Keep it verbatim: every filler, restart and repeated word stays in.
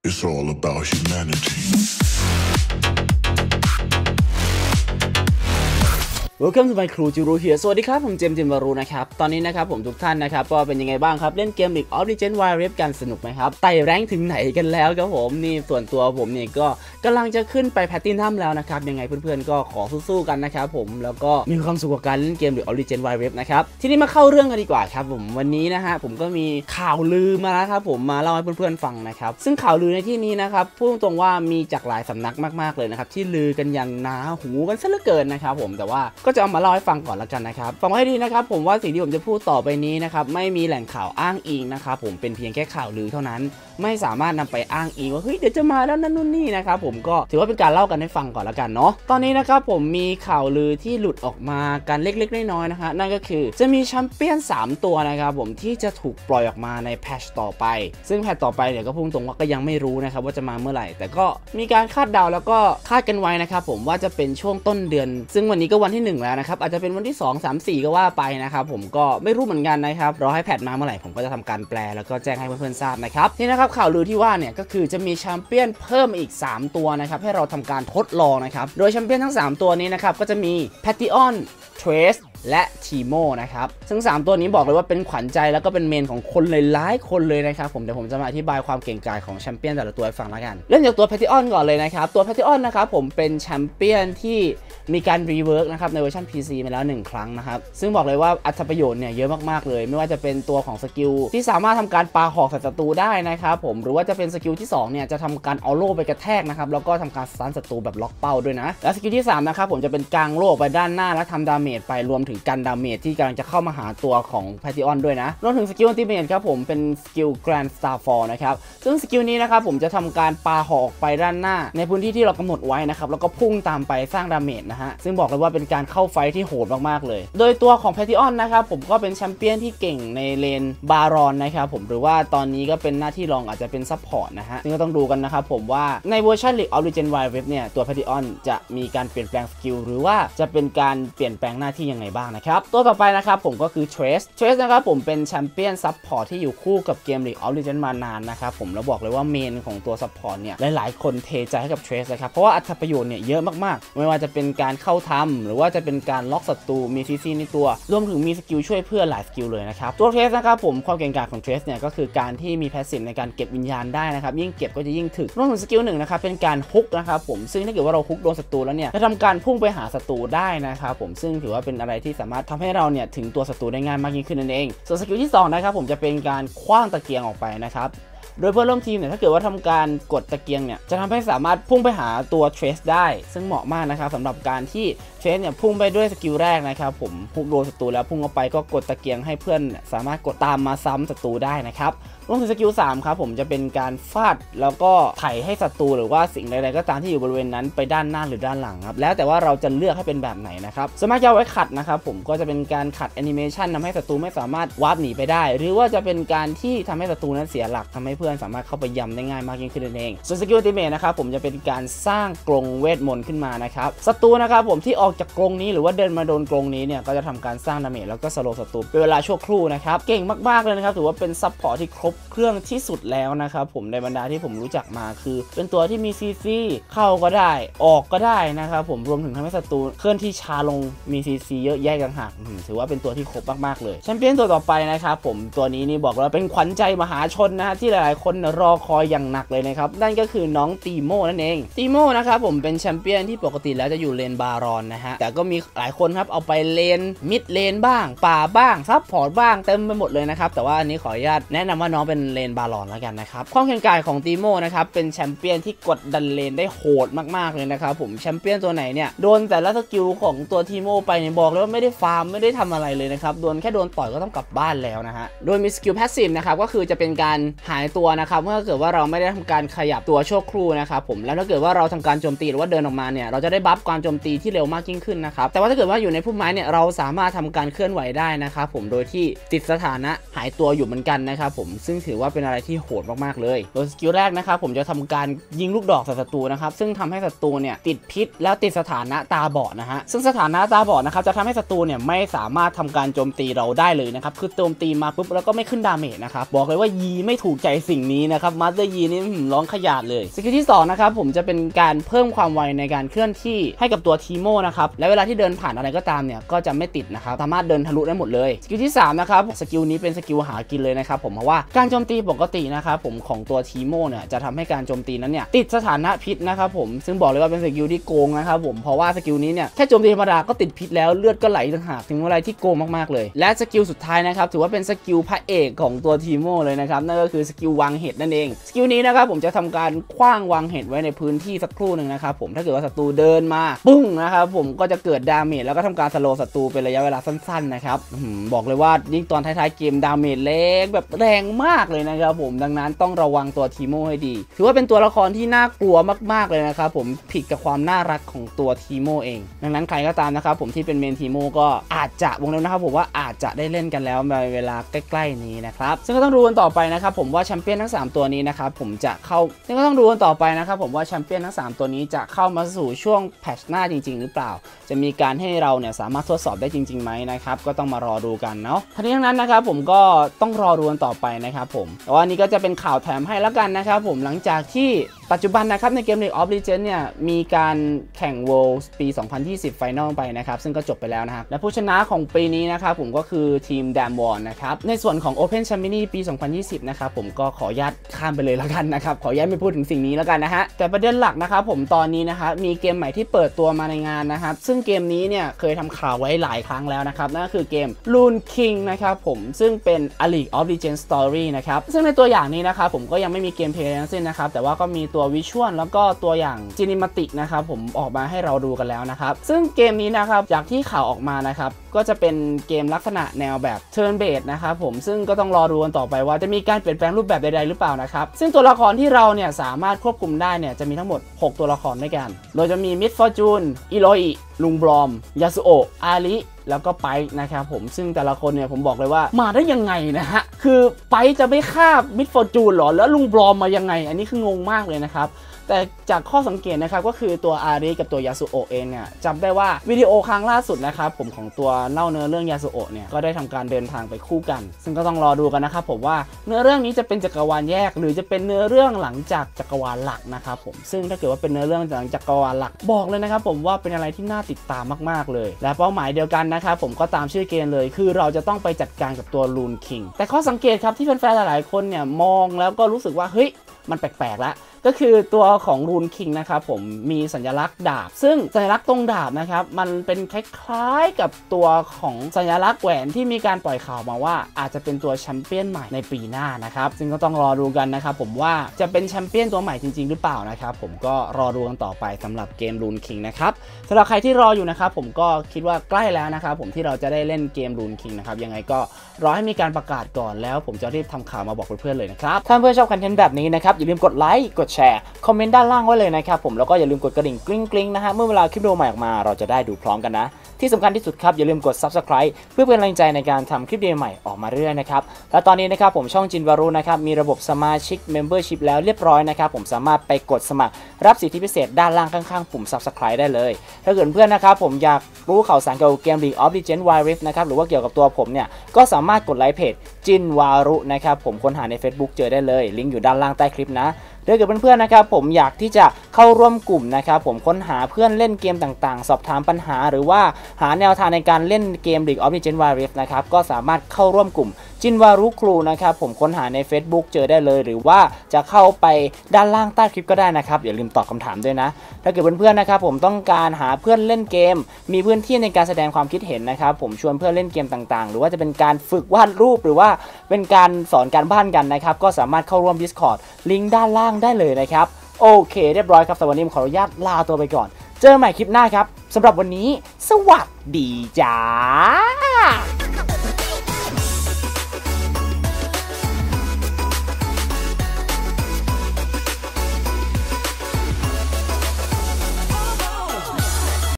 It's all about humanity. Welcome to my crew จิรู here สวัสดีครับผมเจมส์ จิมวารูนะครับตอนนี้นะครับผมทุกท่านนะครับก็เป็นยังไงบ้างครับเล่นเกม League of Legends Wild Rift กันสนุกไหมครับไต่แรงถึงไหนกันแล้วครับผมนี่ส่วนตัวผมเนี่ยก็กำลังจะขึ้นไปแพลตตินัมแล้วนะครับยังไงเพื่อนๆก็ขอสู้ๆกันนะครับผมแล้วก็มีความสุขกับการเล่นเกม League of Legends Wild Rift นะครับทีนี้มาเข้าเรื่องกันดีกว่าครับผมวันนี้นะฮะผมก็มีข่าวลือมาแล้วครับผมมาเล่าให้เพื่อนๆฟังนะครับซึ่งข่าวลือในที่นี้นะครับพูดตรงว่ามีจากหลายสำนักมากๆเลยนะครับที่ลือกันอย่างหนาหูกันซะเหลือเกินนะครับผมแต่ว่าก็จะเอามาเล่าให้ฟังก่อนละกันนะครับฟังให้ดีนะครับผมว่าสิ่งที่ผมจะพูดต่อไปนี้นะครับไม่มีแหล่งข่าวอ้างอิงนะครับผมเป็นเพียงแค่ข่าวลือเท่านั้นไม่สามารถนำไปอ้างอิงว่าเฮ้ยเดี๋ยวจะมาแล้วนั่นนู่นนี่นะครับผมก็ถือว่าเป็นการเล่ากันให้ฟังก่อนละกันเนาะตอนนี้นะครับผมมีข่าวลือที่หลุดออกมากันเล็กๆน้อยๆนะฮะนั่นก็คือจะมีแชมเปี้ยนสามตัวนะครับผมที่จะถูกปล่อยออกมาในแพทช์ต่อไปซึ่งแพทช์ต่อไปเนี่ยก็พุ่งตรงว่าก็ยังไม่รู้นะครับว่าจะมาเมื่อไหร่แต่ก็มีการคาดเดาแล้วก็คาดกันไว้นะครับผมว่าจะเป็นช่วงต้นเดือนซึ่งวันนี้ก็วันที่หนึ่งแล้วนะครับอาจจะเป็นวันที่สอง สาม สี่ก็ว่าไปนะครับผมก็ไม่รู้เหมือนกันนะครับรอให้แพทมาเมื่อไหร่ผมก็จะทำการแปลแล้วก็แจ้งให้เพื่อนๆทราบนะครับนี่นะครับข่าวลือที่ว่าเนี่ยก็คือจะมีแชมเปี้ยนเพิ่มอีกสามตัวนะครับให้เราทำการทดลองนะครับโดยแชมเปี้ยนทั้งสามตัวนี้นะครับก็จะมี Pantheon Trace และ Teemo นะครับซึ่งสามตัวนี้บอกเลยว่าเป็นขวัญใจแล้วก็เป็นเมนของคนหลายๆคนเลยนะครับผมเดี๋ยวผมจะมาอธิบายความเก่งกาจของแชมเปี้ยนแต่ละตัวให้ฟังแล้วกันเริ่มจากตัว Pantheon ก่อนเลยนะครับตัว Pantheon นะครับผมเป็นแชมเปี้ยนที่มีการรีเวิร์กนะครับในเวอร์ชัน พี ซี มาแล้วหนึ่งครั้งนะครับซึ่งบอกเลยว่าอัตประโยชน์เนี่ยเยอะมากๆเลยไม่ว่าจะเป็นตัวของสกิลที่สามารถทำการปาหอกใส่ศัตรูได้นะครับผมหรือว่าจะเป็นสกิลที่สองเนี่ยจะทำการเอาโล่ไปกระแทกนะครับแล้วก็ทำการสตันศัตรูแบบล็อกเป้าด้วยนะและสกิลที่สามนะครับผมจะเป็นกางโล่ไปด้านหน้าและทำดาเมจไปรวมถึงกันดาเมจที่กำลังจะเข้ามาหาตัวของ Pantheon ด้วยนะรวมถึงสกิลอัลติเมทครับผมเป็นสกิล Grand Starfall นะครับซึ่งสกิลนี้นะครับผมจะทำการปาหอกไปด้านหน้าในพื้นที่ที่เรากำหนดไว้นะครับแล้วก็พุ่งตามไปสร้างดาเมจนะฮะซึ่งบอกเลยว่าเป็นการเข้าไฟที่โหดมากๆเลยโดยตัวของ Pantheon นะครับผมก็เป็นแชมเปี้ยนที่เก่งในเลนบารอนนะครับผมหรือว่าตอนนี้ก็เป็นหน้าที่รองอาจจะเป็นซัพพอร์ตนะฮะซึ่งก็ต้องดูกันนะครับผมว่าในเวอร์ชัน League of Legends Wild Rift เนี่ยตัว Pantheon จะมีการเปลี่ยนแปลงสกิลหรือว่าจะเป็นการเปลี่ยนแปลงหน้าที่ยังไงบ้างนะครับตัวต่อไปนะครับผมก็คือ Trace Trace นะครับผมเป็นแชมเปี้ยนซัพพอร์ตที่อยู่คู่กับเกม League of Legends มานานนะครับผมแล้วบอกเลยว่าเมนของตัวซัพพอร์ตเนี่ยหลายๆคนเทใจให้กับ Trace นะครับเพราะว่าอัตประโยชน์เนี่ยเยอะมากๆไม่ว่าจะเป็นการเข้าทำหรือว่าจะเป็นการล็อกศัตรูมี ซี ซี ในตัวรวมถึงมีสกิลช่วยเพื่อนหลายสกิลเลยนะครับตัว Trace นะครับผมความเก่งกาจของ Trace เนี่ยก็คือการที่มีแพสซีฟในการเก็บวิญญาณได้นะครับยิ่งเก็บก็จะยิ่งถึกรวมถึงสกิลหนึ่งนะครับเป็นการฮุกนะครับผมซึ่งถ้าเกิดว่าเราฮุกโดนศัตรูแล้วเนี่ยจะทำการพุ่งไปหาศัตรูได้นะครับผมซึ่งถือว่าเป็นอะไรที่สามารถทำให้เราเนี่ยถึงตัวศัตรูได้ง่ายมากยิ่งขึ้นนั่นเองส่วนสกิลที่สองนะครับผมจะเป็นการคว้างตะเกียงออกไปนะครับโดยเพื่อนร่วมทีมเนี่ยถ้าเกิดว่าทำการกดตะเกียงเนี่ยจะทำให้สามารถพุ่งไปหาตัว Trace ได้ซึ่งเหมาะมากนะครับสำหรับการที่ Trace เนี่ยพุ่งไปด้วยสกิลแรกนะครับผมพุ่งโดนศัตรูแล้วพุ่งเข้าไปก็กดตะเกียงให้เพื่อนสามารถกดตามมาซ้ำศัตรูได้นะครับรวมถึงสกิลสามครับผมจะเป็นการฟาดแล้วก็ไถให้ศัตรูหรือว่าสิ่งใดๆก็ตามที่อยู่บริเวณนั้นไปด้านหน้าหรือด้านหลังครับแล้วแต่ว่าเราจะเลือกให้เป็นแบบไหนนะครับสามารถจะเอาไว้ขัดนะครับผมก็จะเป็นการขัดแอนิเมชันทำให้ศัตรูไม่สามารถวาร์ปหนีไปได้หรือว่าจะเป็นการที่ทำให้ศัตรูนั้นเสียหลักทำให้เพื่อนสามารถเข้าไปยำได้ง่ายมากยิ่งขึ้นนั่นเองส่วนสกิลอัลติเมทนะครับผมจะเป็นการสร้างกรงเวทมนต์ขึ้นมานะครับศัตรูนะครับผมที่ออกจากกรงนี้หรือว่าเดินมาโดนกรงนี้เนี่ยก็จะทำการสร้างดาเมจแล้วก็สโลว์ศัตรูเป็นเวลาชั่วครู่นะครับเก่งมากๆเลยนะครับถือว่าเป็นซัพพอร์ตที่ครบเครื่องที่สุดแล้วนะครับผมในบรรดาที่ผมรู้จักมาคือเป็นตัวที่มี ซี ซี เข้าก็ได้ออกก็ได้นะครับผมรวมถึงทำให้ศัตรูเคลื่อนที่ช้าลงมี ซี ซี เยอะแยะต่างหากถือว่าเป็นตัวที่ครบมากๆเลยแชมเปี้ยนตัวต่อไปนะครับผมตัวนี้นี่บอกว่าเป็นขวัญใจมหาชนนะฮะที่หลายๆคนรอคอยอย่างหนักเลยนะครับนั่นก็คือน้องตีโมนั่นเองตีโมนะครับผมเป็นแชมเปี้ยนที่ปกติแล้วจะอยู่เลนบารอนนะฮะแต่ก็มีหลายคนครับเอาไปเลนมิดเลนบ้างป่าบ้างซับพอร์ตบ้างเต็มไปหมดเลยนะครับแต่ว่าอันนี้ขออนุญาตแนะนำว่าน้องเป็นเลนบารอนแล้วกันนะครับความแข็งแกร่งของตีโมนะครับเป็นแชมเปี้ยนที่กดดันเลนได้โหดมากๆเลยนะครับผมแชมเปี้ยนตัวไหนเนี่ยโดนแต่ละสกิลของตัวตีโมไปเนี่ยบอกเลยว่าไม่ได้ฟาร์มไม่ได้ทำอะไรเลยนะครับโดนแค่โดนต่อยก็ต้องกลับบ้านแล้วนะฮะโดยมีสกิลแพสซีฟนะครับก็คือจะเป็นการหายตัวนะครับเมื่อเกิดว่าเราไม่ได้ทำการขยับตัวชั่วครู่นะครับผมแล้วถ้าเกิดว่าเราทำการโจมตีหรือว่าเดินออกมาเนี่ยเราจะได้บัฟความโจมตีที่เร็วมากยิ่งขึ้นนะครับแต่ว่าถ้าเกิดว่าอยู่ในพุ่มไม้เนี่ยเราสามารถทำการเคลื่อนไหวได้นะครับผมโดยที่ติดสถานะหายตัวอยู่เหมือนกันนะครับผมซึ่งถือว่าเป็นอะไรที่โหดมากๆเลยโดยสกิลแรกนะครับผมจะทำการยิงลูกดอกใส่ศัตรูนะครับซึ่งทำให้ศัตรูเนี่ยติดพิษแล้วติดสถานะตาบอดนะฮะซึ่งสถานะตาบอดนะครับจะทำให้ศัตรูเนี่ยไม่สามารถทำการโจมตีเราได้เลยนะครับคือโจมตีมาปุ๊บแล้วก็ไม่ขึ้นดาเมจนะครับบอกเลยว่ายีไม่ถูกใจสิ่งนี้นะครับมาสเตอร์ยีนี่ร้องขยาดเลยสกิลที่สองนะครับผมจะเป็นการเพิ่มความไวในการเคลื่อนที่ให้กับตัวทีโมนะครับและเวลาที่เดินผ่านอะไรก็ตามเนี่ยก็จะไม่ติดนะครับสามารถเดินทะลุได้หมดเลยสกิลที่สามนะครับสกิลนี้เป็นสกิลหากินเลยนะครับผมเพราะว่าการโจมตีปกตินะครับผมของตัวทีโมเนี่ยจะทำให้การโจมตีนั้นเนี่ยติดสถานะพิษนะครับผมซึ่งบอกเลยว่าเป็นสกิลที่โกงนะครับผมเพราะว่าสกิลนี้เนี่ยแค่โจมตีธรรมดาก็ติดพิษแล้วเลือดก็ไหลต่างหากถึงอะไรที่โกงมากๆเลยและสกิลสุดท้ายนะครับถือว่าเป็นสกิลพระเอกของตัวทีโมเลยนะครับนั่นก็คือสกิลวางเห็ดนั่นเองสกิลนี้นะครับผมจะทำการคว้างวางเห็ดไว้ในพื้นที่สักครู่หนึ่งนะครับผมถ้าเกิดว่าศัตรูเดินมาปุ้งนะครับผมก็จะเกิดดาเมจแล้วก็ทำการสโลว์ศัตรูเป็นระยะเวลาสั้นๆนะครับบอกเลยว่ายิ่งตอนท้ายๆเกมดาเมจเล็กแบบแรงมากเลยนะครับผมดังนั้นต้องระวังตัวทีโมให้ดีถือว่าเป็นตัวละครที่น่ากลัวมากๆเลยนะครับผมผิดกับความน่ารักของตัวทีโมเองดังนั้นใครก็ตามนะครับผมที่เป็นเมนทีโมก็อาจจะวงเล็บนะครับผมว่าอาจจะได้เล่นกันแล้วในเวลาใกล้ๆนี้นะครับซึ่งก็ต้องดูกันต่อไปนะครับผมว่าแชมเปี้ยนทั้งสามตัวนี้นะครับผมจะเข้าซึ่งก็ต้องดูกันต่อไปนะครับผมว่าแชมเปี้ยนทั้งสามตัวนี้จะเข้ามาสู่ช่วงแพทช์หน้าจริงๆหรือเปล่าจะมีการให้เราเนี่ยสามารถทดสอบได้จริงๆไหมนะครับก็ต้องมารอดูกันเนาะทั้งนี้ทั้งนั้นนะครับผมก็ต้องรอดูกันต่อไปนะครับผมแต่ว่านี้ก็จะเป็นข่าวแถมให้แล้วกันนะครับผมหลังจากที่ปัจจุบันนะครับในเกม League of Legends เนี่ยมีการแข่ง World ปี สองพันยี่สิบ Final ไปนะครับซึ่งก็จบไปแล้วนะครับและผู้ชนะของปีนี้นะครับผมก็คือทีม Damwon นะครับในส่วนของ Open Champions ปี สองพันยี่สิบ นะครับผมก็ขออนุญาตข้ามไปเลยแล้วกันนะครับขออนุญาตไม่พูดถึงสิ่งนี้แล้วกันนะฮะแต่ประเด็นหลักนะครับผมตอนนี้นะครับมีเกมใหม่ที่เปิดตัวมาในงานนะครับซึ่งเกมนี้เนี่ยเคยทำข่าวไว้หลายครั้งแล้วนะครับนั่นก็คือเกม Rune King นะครับผมซึ่งเป็น A League of Legends Story นะครับซึ่งในตัวอย่างนี้นะครับผมก็ยังไม่มีเกมเพลย์ทั้งสิ้นนะครับแต่ว่าก็มีตัววิชวลแล้วก็ตัวอย่างจินิมาติกนะครับผมออกมาให้เราดูกันแล้วนะครับซึ่งเกมนี้นะครับจากที่ข่าวออกมานะครับก็จะเป็นเกมลักษณะแนวแบบ Turn Based นะครับผมซึ่งก็ต้องรอดูกันต่อไปว่าจะมีการเปลี่ยนแปลงรูปแบบใดๆหรือเปล่านะครับซึ่งตัวละครที่เราเนี่ยสามารถควบคุมได้เนี่ยจะมีทั้งหมดหกตัวละครด้วยกันโดยจะมี Mid Fortune อิโรอิลุงบรอมยาสุโอะอาริแล้วก็ไปนะครับผมซึ่งแต่ละคนเนี่ยผมบอกเลยว่ามาได้ยังไงนะฮะคือไปจะไม่ฆ่ามิดฟอร์จูนหรอแล้วลุงบรอมมายังไงอันนี้คืองงมากเลยนะครับแต่จากข้อสังเกตนะครับก็คือตัวอาริกับตัวยาสุโอะเองเนี่ยจำได้ว่าวิดีโอครั้งล่าสุดนะครับผมของตัวเล่าเนื้อเรื่องยาสุโอะเนี่ยก็ได้ทำการเดินทางไปคู่กันซึ่งก็ต้องรอดูกันนะครับผมว่าเนื้อเรื่องนี้จะเป็นจักรวาลแยกหรือจะเป็นเนื้อเรื่องหลังจากจักรวาลหลักนะครับผมซึ่งถ้าเกิดว่าเป็นเนื้อเรื่องหลังจักรวาลหลักบอกเลยนะครับผมว่าเป็นอะไรที่น่าติดตามมากๆเลยและเป้าหมายเดียวกันนะครับผมก็ตามชื่อเกมเลยคือเราจะต้องไปจัดการกับตัว Rune King แต่ข้อสังเกตครับที่แฟนๆหลายๆคนเนี่ยมองแล้วก็รู้สึกว่าเฮ้ยมันแปลกๆแล้วก็คือตัวของ Rune King นะครับผมมีสัญลักษณ์ดาบซึ่งสัญลักษณ์ตรงดาบนะครับมันเป็นคล้ายๆกับตัวของสัญลักษณ์แหวนที่มีการปล่อยข่าวมาว่าอาจจะเป็นตัวแชมเปี้ยนใหม่ในปีหน้านะครับซึ่งก็ต้องรอดูกันนะครับผมว่าจะเป็นแชมเปี้ยนตัวใหม่จริงๆหรือเปล่านะครับผมก็รอดูกันต่อไปสำหรับเกม Rune King นะครับสำหรับใครที่รออยู่นะครับผมก็คิดว่าใกล้แล้วนะครับผมที่เราจะได้เล่นเกม Rune King นะครับยังไงก็รอให้มีการประกาศก่อนแล้วผมจะรีบทำข่าวมาบอกเพื่อนๆเลยนะครับถ้าเพื่อนชอบคอนเทนต์แบบนี้นะครับอย่าลืมกดไลค์กดแชร์คอมเมนต์ด้านล่างไว้เลยนะครับผมแล้วก็อย่าลืมกดกระดิ่งกริ๊งๆนะฮะเมื่อเวลาคลิปวิดีโอใหม่ออกมาเราจะได้ดูพร้อมกันนะที่สำคัญที่สุดครับอย่าลืมกด ซับสไครบ์ เพื่อเป็นกำลังใจในการทำคลิปวิดีโอใหม่ออกมาเรื่อยๆนะครับและตอนนี้นะครับผมช่องจินวารุนะครับมีระบบสมาชิก Membership แล้วเรียบร้อยนะครับผมสามารถไปกดสมัครรับสิทธิพิเศษด้านล่างข้างๆปุ่ม ซับสไครบ์ ได้เลยถ้าเกิดเพื่อนนะครับผมอยากรู้ข่าวสารเกี่ยวกับเกม League of Legends Wild Rift นะครับหรือว่าเกี่ยวกับตัวผมเนี่ยก็สามารถกดไลค์เพจจินวารุนะครับผมค้นหาใน Facebook เจอได้เลยลิงก์อยู่ด้านล่างใต้คลิปนะถ้าเกิดเพื่อนๆนะครับผมอยากที่จะเข้าร่วมกลุ่มนะครับผมค้นหาเพื่อนเล่นเกมต่างๆสอบถามปัญหาหรือว่าหาแนวทางในการเล่นเกม League of Legends Wild Rift นะครับก็สามารถเข้าร่วมกลุ่มจินวารุครูนะครับผมค้นหาใน Facebook เจอได้เลยหรือว่าจะเข้าไปด้านล่างใต้คลิปก็ได้นะครับอย่าลืมตอบคำถามด้วยนะถ้าเกิดเพื่อนๆนะครับผมต้องการหาเพื่อนเล่นเกมมีพื้นที่ในการแสดงความคิดเห็นนะครับผมชวนเพื่อนเล่นเกมต่างๆหรือว่าจะเป็นการฝึกวาดรูปหรือว่าเป็นการสอนการบ้านกันนะครับก็สามารถเข้าร่วม Discord ลิงก์ด้านล่างได้เลยนะครับโอเคเรียบร้อยครับสำหรับวันนี้ผมขออนุญาตลาตัวไปก่อนเจอใหม่คลิปหน้าครับสำหรับวันนี้สวัสดีจ้า